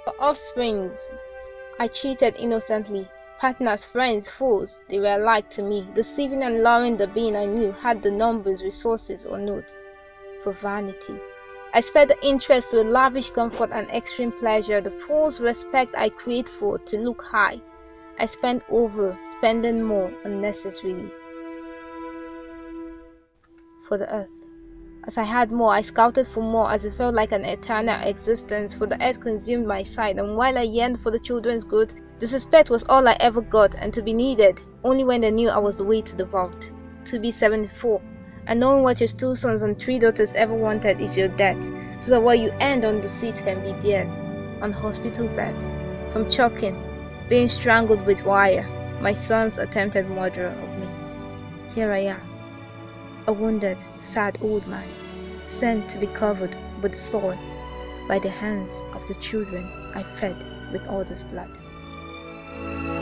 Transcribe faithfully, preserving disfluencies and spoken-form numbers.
Offsprings. I cheated innocently. Partners, friends, foes, they were alike to me, deceiving and luring the being I knew had the numbers, resources, or notes. For vanity. I spared the interest to a lavish comfort and extreme pleasure, the false respect I create for to look high. I spent over, spending more unnecessarily. For the earth. As I had more, I scouted for more, as it felt like an eternal existence, for the earth consumed my sight, and while I yearned for the children's growth, disrespect was all I ever got, and to be needed, only when they knew I was the way to the vault. To be seventy-four, and knowing what your two sons and three daughters ever wanted is your death, so that what you earned on the seat can be theirs, on the hospital bed. From choking, being strangled with wire, my son's attempted murderer of me. Here I am. A wounded, sad old man, sent to be covered with the soil by the hands of the children I fed with all this blood.